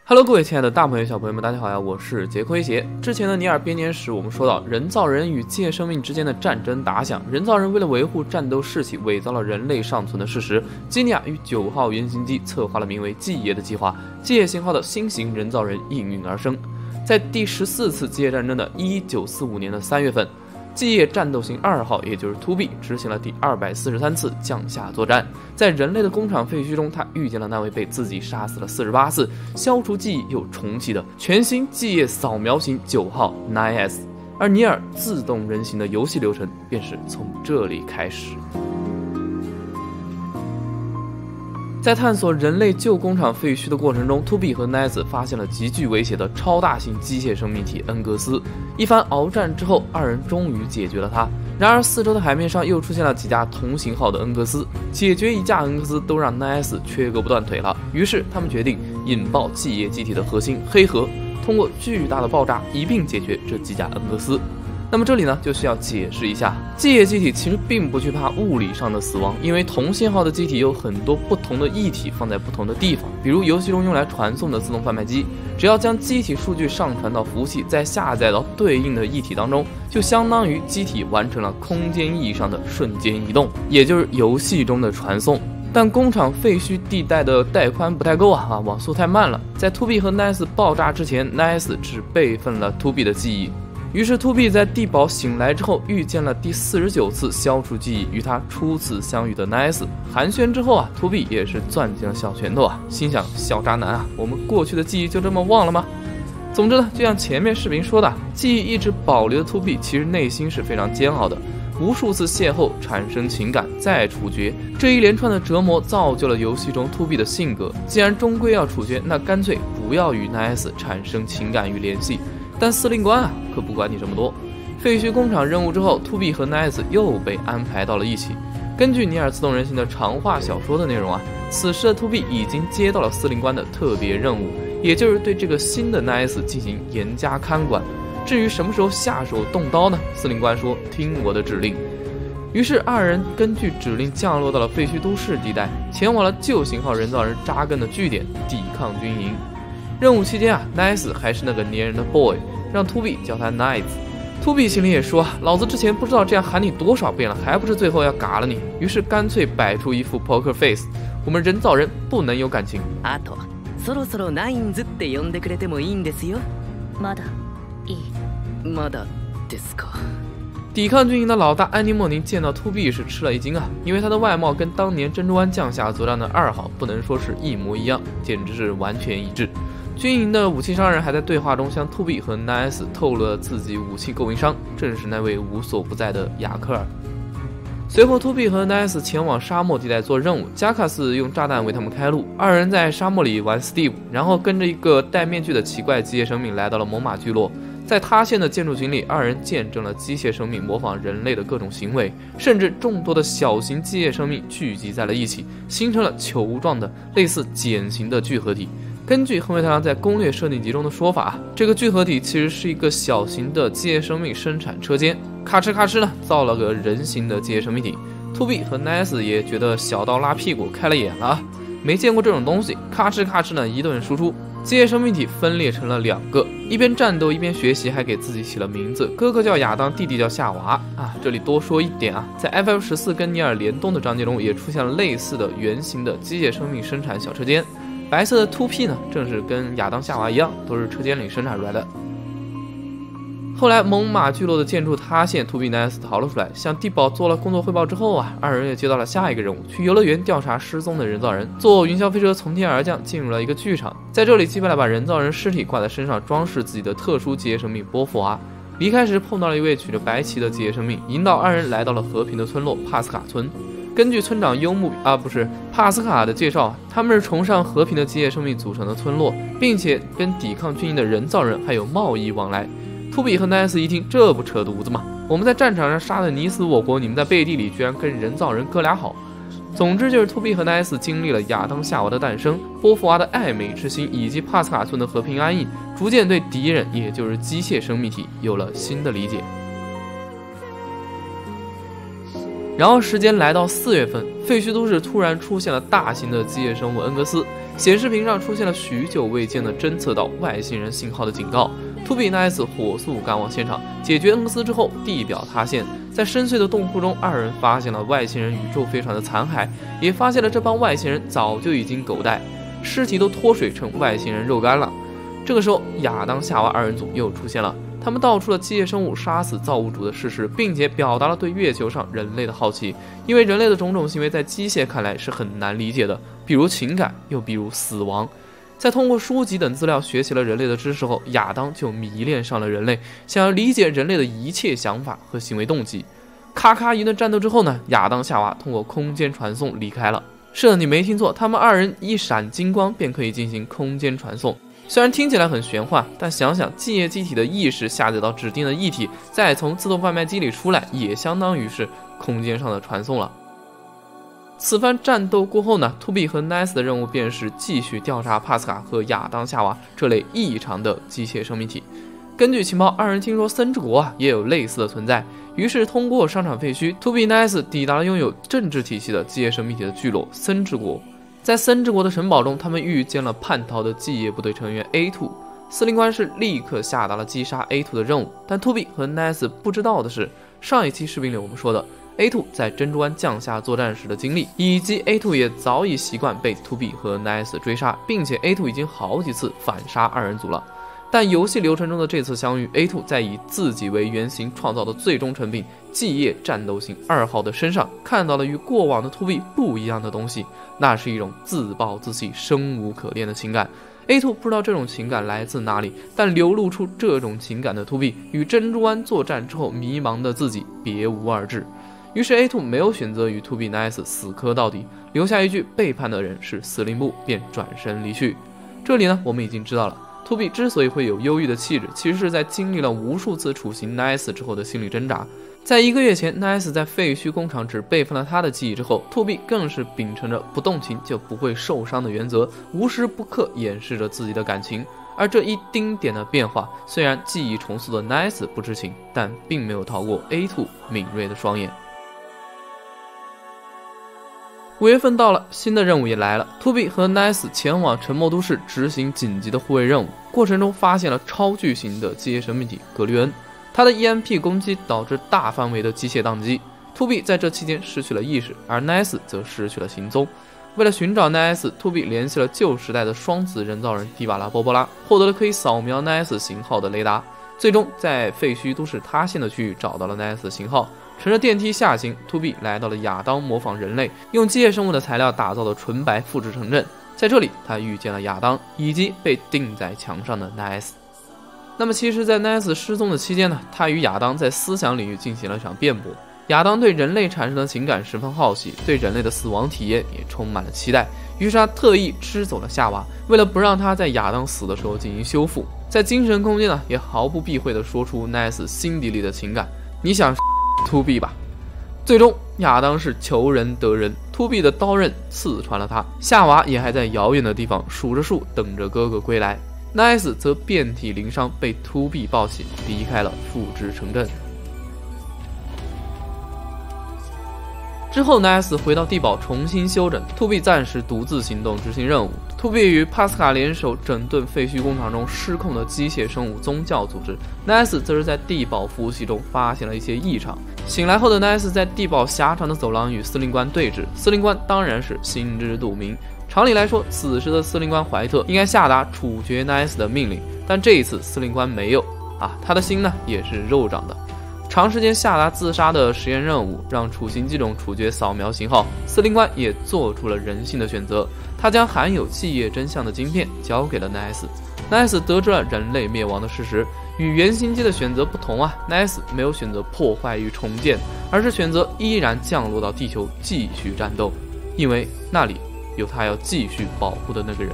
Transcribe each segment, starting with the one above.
Hello， 各位亲爱的大朋友、小朋友们，大家好呀！我是杰克威胁。之前的尼尔编年史，我们说到人造人与机械生命之间的战争打响，人造人为了维护战斗士气，伪造了人类尚存的事实。基尼亚与9号原型机策划了名为继业的计划，继业型号的新型人造人应运而生。在第14次机械战争的1945年的3月份，继业战斗型2号，也就是 2B 执行了第243次降下作战。在人类的工厂废墟中，他遇见了那位被自己杀死了48次、消除记忆又重启的全新继业扫描型9号 9S。而尼尔自动人形的游戏流程便是从这里开始。在探索人类旧工厂废墟的过程中 ，2B 和 9S 发现了极具威胁的超大型机械生命体恩格斯。一番鏖战之后，二人终于解决了它。然而，四周的海面上又出现了几架同型号的恩格斯，解决一架恩格斯都让 9S 缺胳膊断腿了。于是，他们决定引爆继业机体的核心黑核，通过巨大的爆炸一并解决这几架恩格斯。那么这里呢，就需要解释一下，继业机体其实并不惧怕物理上的死亡，因为同信号的机体有很多不同的异体放在不同的地方，比如游戏中用来传送的自动贩卖机，只要将机体数据上传到服务器，再下载到对应的异体当中，就相当于机体完成了空间意义上的瞬间移动，也就是游戏中的传送。但工厂废墟地带的带宽不太够啊，网速太慢了。在 2B 和 9S 爆炸之前 ，9S 只备份了 2B 的记忆。于是 2B 在地堡醒来之后，遇见了第49次消除记忆与他初次相遇的 9S。寒暄之后啊 ，2B 也是攥紧了小拳头啊，心想：小渣男啊，我们过去的记忆就这么忘了吗？总之呢，就像前面视频说的，记忆一直保留的 2B 其实内心是非常煎熬的，无数次邂逅产生情感，再处决，这一连串的折磨造就了游戏中 2B 的性格。既然终归要处决，那干脆不要与 9S 产生情感与联系。但司令官啊，可不管你这么多。废墟工厂任务之后 ，2B 和 9S 又被安排到了一起。根据尼尔自动人形的长话小说的内容啊，此时的 2B 已经接到了司令官的特别任务，也就是对这个新的 9S 进行严加看管。至于什么时候下手动刀呢？司令官说：“听我的指令。”于是二人根据指令降落到了废墟都市地带，前往了旧型号人造人扎根的据点——抵抗军营。任务期间啊 ，9S 还是那个黏人的 boy， 让 2B 叫他 Knights。2B 心里也说，老子之前不知道这样喊你多少遍了，还不是最后要嘎了你？于是干脆摆出一副 poker face， 我们人造人不能有感情。 あと、そろそろナインズって呼んでくれてもいいんですよ。 まだいい。 まだですか。 抵抗军营的老大安妮莫宁见到 2B 是吃了一惊啊，因为他的外貌跟当年珍珠湾降下作战的2号不能说是一模一样，简直是完全一致。军营的武器商人还在对话中向 2B 和 9S 透露了自己武器供应商，正是那位无所不在的雅克尔。随后 2B 和 9S 前往沙漠地带做任务，加卡斯用炸弹为他们开路，二人在沙漠里玩 Steve， 然后跟着一个戴面具的奇怪机械生命来到了猛犸聚落。在塌陷的建筑群里，二人见证了机械生命模仿人类的各种行为，甚至众多的小型机械生命聚集在了一起，形成了球状的类似茧形的聚合体。根据横尾太郎在攻略设定集中的说法，这个聚合体其实是一个小型的机械生命生产车间，咔哧咔哧呢造了个人形的机械生命体。2B 和 9S 也觉得小刀拉屁股开了眼了啊，没见过这种东西，咔哧咔哧呢一顿输出。机械生命体分裂成了2个，一边战斗一边学习，还给自己起了名字，哥哥叫亚当，弟弟叫夏娃啊。这里多说一点啊，在 FF14 跟尼尔联动的章节中也出现了类似的圆形的机械生命生产小车间。白色的 2P 呢，正是跟亚当夏娃一样，都是车间里生产出来的。后来猛犸聚落的建筑塌陷 ，2B 9S 逃了出来，向地堡做了工作汇报之后啊，二人也接到了下一个任务，去游乐园调查失踪的人造人。坐云霄飞车从天而降，进入了一个剧场，在这里击败了把人造人尸体挂在身上装饰自己的特殊机械生命波伏娃。离开时碰到了一位举着白旗的机械生命，引导二人来到了和平的村落帕斯卡村。根据村长幽木帕斯卡的介绍，他们是崇尚和平的机械生命组成的村落，并且跟抵抗军营的人造人还有贸易往来。2B 和 9S 一听，这不扯犊子吗？我们在战场上杀得你死我活，你们在背地里居然跟人造人哥俩好。总之就是 2B 和 9S 经历了亚当夏娃的诞生、波伏娃的爱美之心，以及帕斯卡村的和平安逸，逐渐对敌人，也就是机械生命体有了新的理解。 然后时间来到4月份，废墟都市突然出现了大型的机械生物恩格斯，显示屏上出现了许久未见的侦测到外星人信号的警告。图比、奈斯火速赶往现场，解决恩格斯之后，地表塌陷，在深邃的洞窟中，二人发现了外星人宇宙飞船的残骸，也发现了这帮外星人早就已经狗带，尸体都脱水成外星人肉干了。这个时候，亚当、夏娃二人组又出现了。他们道出了机械生物杀死造物主的事实，并且表达了对月球上人类的好奇，因为人类的种种行为在机械看来是很难理解的，比如情感，又比如死亡。在通过书籍等资料学习了人类的知识后，亚当就迷恋上了人类，想要理解人类的一切想法和行为动机。咔咔一顿战斗之后呢，亚当、夏娃通过空间传送离开了。是的，你没听错，他们二人一闪金光便可以进行空间传送。虽然听起来很玄幻，但想想继业机体的意识下载到指定的液体，再从自动贩卖机里出来，也相当于是空间上的传送了。此番战斗过后呢，图比和奈斯的任务便是继续调查帕斯卡和亚当、夏娃这类异常的机械生命体。根据情报，二人听说森之国也有类似的存在，于是通过商场废墟，图比、奈斯抵达了拥有政治体系的机械生命体的聚落森之国。在森之国的城堡中，他们遇见了叛逃的继业部队成员 A2， 司令官是立刻下达了击杀 A2 的任务。但图比和奈斯不知道的是，上一期视频里我们说的 A2 在珍珠湾降下作战时的经历，以及 A2 也早已习惯被图比和奈斯追杀，并且 A2 已经好几次反杀二人组了。但游戏流程中的这次相遇， A2 在以自己为原型创造的最终成品继业战斗型2号的身上看到了与过往的图比不一样的东西，那是一种自暴自弃、生无可恋的情感。A2 不知道这种情感来自哪里，但流露出这种情感的图比与珍珠湾作战之后迷茫的自己别无二致。于是 A2 没有选择与图比、奈斯死磕到底，留下一句背叛的人是司令部，便转身离去。这里呢，我们已经知道了，图比之所以会有忧郁的气质，其实是在经历了无数次处刑奈斯之后的心理挣扎。在1个月前，奈斯在废墟工厂只备份了他的记忆之后，图比更是秉承着不动情就不会受伤的原则，无时不刻掩饰着自己的感情。而这一丁点的变化，虽然记忆重塑的奈斯不知情，但并没有逃过 A2 敏锐的双眼。5月份到了，新的任务也来了。图比和奈斯前往沉默都市执行紧急的护卫任务，过程中发现了超巨型的机械生命体格律恩，他的 EMP 攻击导致大范围的机械宕机。图比在这期间失去了意识，而奈斯则失去了行踪。为了寻找奈斯，图比联系了旧时代的双子人造人迪瓦拉波波拉，获得了可以扫描奈斯型号的雷达。最终在废墟都市塌陷的区域找到了奈斯型号。乘着电梯下行，图比来到了亚当模仿人类用机械生物的材料打造的纯白复制城镇。在这里，他遇见了亚当以及被钉在墙上的奈斯。那么其实在奈斯失踪的期间呢，他与亚当在思想领域进行了一场辩驳。亚当对人类产生的情感十分好奇，对人类的死亡体验也充满了期待，于是他特意吃走了夏娃，为了不让他在亚当死的时候进行修复。在精神空间呢，也毫不避讳地说出奈斯心底里的情感，你想图比吧。最终亚当是求人得人，图比的刀刃刺穿了他，夏娃也还在遥远的地方数着树等着哥哥归来。奈斯则遍体鳞伤，被图比抱起离开了复制城镇。之后奈斯回到地堡重新休整，图比暂时独自行动执行任务。图比与帕斯卡联手整顿废墟工厂中失控的机械生物宗教组织，奈斯则是在地堡服务器中发现了一些异常。醒来后的奈斯在地堡狭长的走廊与司令官对峙，司令官当然是心知肚明。常理来说，此时的司令官怀特应该下达处决奈斯的命令，但这一次司令官没有他的心呢也是肉长的。长时间下达自杀的实验任务，让处刑机种处决扫描型号，司令官也做出了人性的选择，他将含有继业真相的晶片交给了奈斯。奈斯得知了人类灭亡的事实，与原型机的选择不同奈斯没有选择破坏与重建，而是选择依然降落到地球继续战斗，因为那里有他要继续保护的那个人。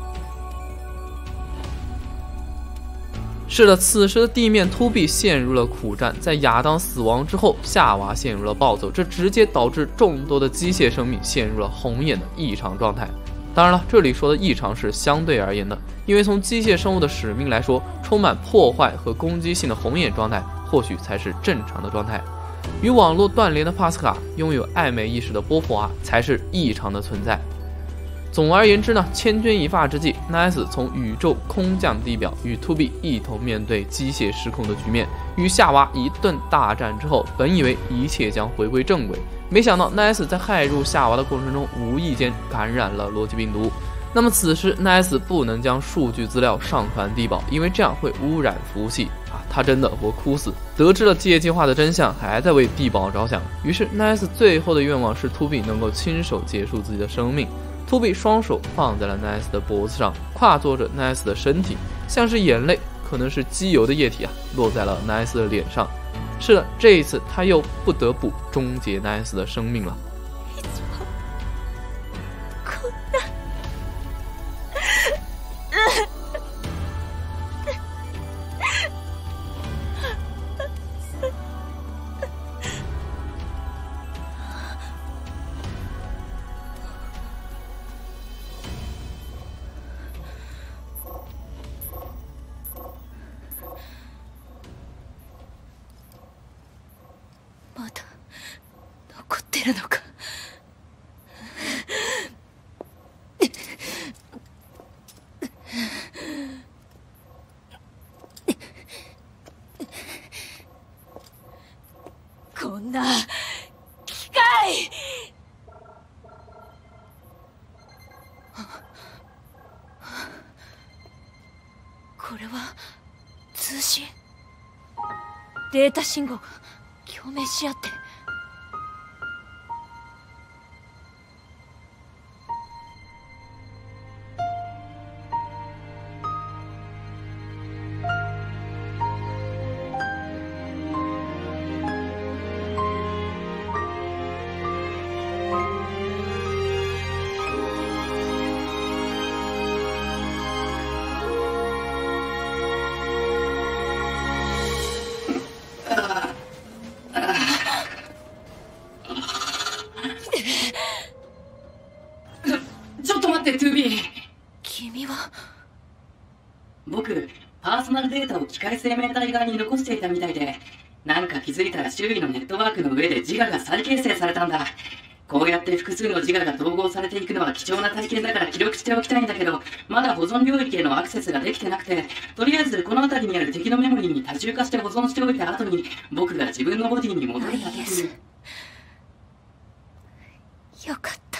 是的，此时的地面突壁陷入了苦战，在亚当死亡之后，夏娃陷入了暴走，这直接导致众多的机械生命陷入了红眼的异常状态。当然了，这里说的异常是相对而言的，因为从机械生物的使命来说，充满破坏和攻击性的红眼状态或许才是正常的状态。 与网络断联的帕斯卡，拥有暧昧意识的波普娃才是异常的存在。总而言之呢，千钧一发之际 ，Nice 从宇宙空降地表，与 2B 一同面对机械失控的局面，与夏娃一顿大战之后，本以为一切将回归正轨，没想到 Nice 在害入夏娃的过程中，无意间感染了逻辑病毒。那么此时 Nice 不能将数据资料上传地堡，因为这样会污染服务器啊！他真的活哭死。得知了借计划的真相，还在为地堡着想。于是 Nice 最后的愿望是 2B 能够亲手结束自己的生命。2B 双手放在了 Nice 的脖子上，跨坐着 Nice 的身体，像是眼泪，可能是机油的液体啊，落在了 Nice 的脸上。是的，这一次他又不得不终结 Nice 的生命了。 まだ残ってるのか。こんな機械。これは通信。データ信号が共鳴し合って。 ちょっと待って 2B。 君は。 僕パーソナルデータを機械生命体側に残していたみたいで、なんか気づいたら周囲のネットワークの上で自我が再形成されたんだ。こうやって複数の自我が統合されていくのは貴重な体験だから記録しておきたいんだけど、まだ保存領域へのアクセスができてなくて、とりあえずこの辺りにある敵のメモリーに多重化して保存しておいた後に、僕が自分のボディに戻れた時に。 よかった。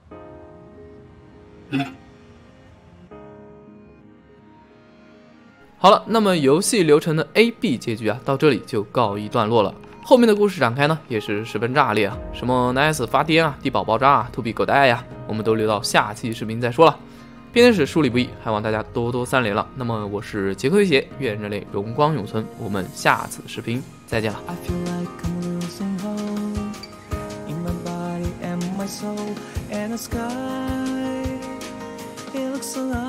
好了，那么游戏流程的 A、B 结局啊，到这里就告一段落了。后面的故事展开呢，也是十分炸裂啊，什么 Nice 发癫啊，地堡爆炸啊，2B 狗带呀，我们都留到下期视频再说了。编年史梳理不易，还望大家多多3连了。那么我是杰克雨鞋，愿人类荣光永存，我们下次视频再见了。 I feel like I'm losing hope in my body and my soul, and the sky, it looks so